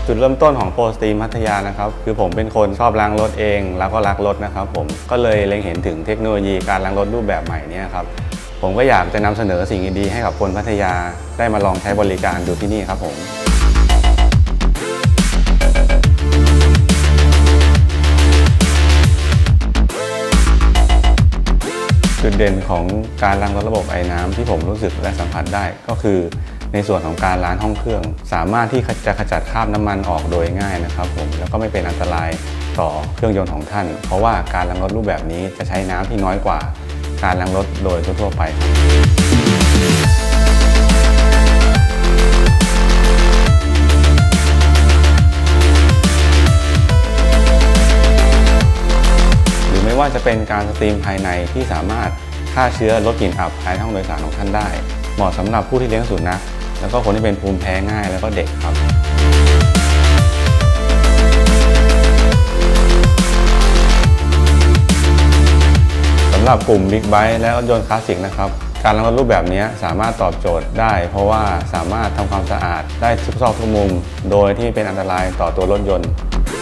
จุดเริ่มต้นของโปรสตรีมพัทยานะครับคือผมเป็นคนชอบล้างรถเองแล้วก็รักรถนะครับผมก็เลยเล็งเห็นถึงเทคโนโลยีการล้างรถรูปแบบใหม่นี้ครับผมก็อยากจะนำเสนอสิ่งดีๆให้กับคนพัทยาได้มาลองใช้บริการดูที่นี่ครับผมจุดเด่นของการล้างรถระบบไอ้น้ำที่ผมรู้สึกและสัมผัสได้ก็คือในส่วนของการล้างห้องเครื่องสามารถที่จะขจัดคราบน้ำมันออกโดยง่ายนะครับผมแล้วก็ไม่เป็นอันตรายต่อเครื่องยนต์ของท่านเพราะว่าการล้างรถรูปแบบนี้จะใช้น้ำที่น้อยกว่าการล้างรถโดยทั่วไปไม่ว่าจะเป็นการสตรีมภายในที่สามารถฆ่าเชื้อลดกลิ่นอับภายในห้องโดยสารของท่านได้เหมาะสำหรับผู้ที่เลี้ยงสุนัขแล้วก็คนที่เป็นภูมิแพ้ง่ายแล้วก็เด็กครับสำหรับกลุ่มบิ๊กไบค์และรถยนต์คลาสสิกนะครับการล้างรถรูปแบบนี้สามารถตอบโจทย์ได้เพราะว่าสามารถทำความสะอาดได้ทุกซอกทุกมุมโดยที่เป็นอันตรายต่อตัวรถยนต์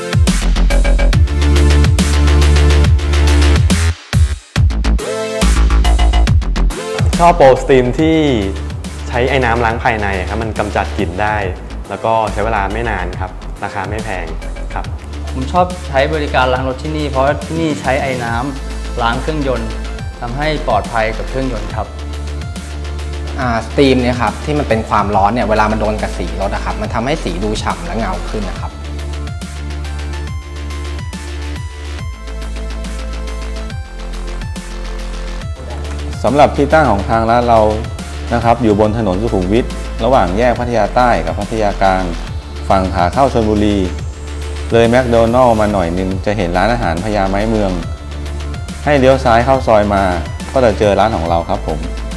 ชอบโปรสตรีมที่ใช้ไอ้น้ำล้างภายในครับมันกำจัดกลิ่นได้แล้วก็ใช้เวลาไม่นานครับราคาไม่แพงครับผมชอบใช้บริการล้างรถที่นี่เพราะที่นี่ใช้ไอ้น้ำล้างเครื่องยนต์ทำให้ปลอดภัยกับเครื่องยนต์ครับสตรีมเนี่ยครับที่มันเป็นความร้อนเนี่ยเวลามันโดนกับสีรถนะครับมันทำให้สีดูฉ่ำและเงาขึ้นนะครับสำหรับที่ตั้งของทางร้านเรานะครับอยู่บนถนนสุขุมวิทระหว่างแยกพัทยาใต้กับพัทยากลางฝั่งขาเข้าชลบุรีเลยแมคโดนัลล์มาหน่อยนึงจะเห็นร้านอาหารพญาไม้เมืองให้เลี้ยวซ้ายเข้าซอยมาก็จะเจอร้านของเราครับผม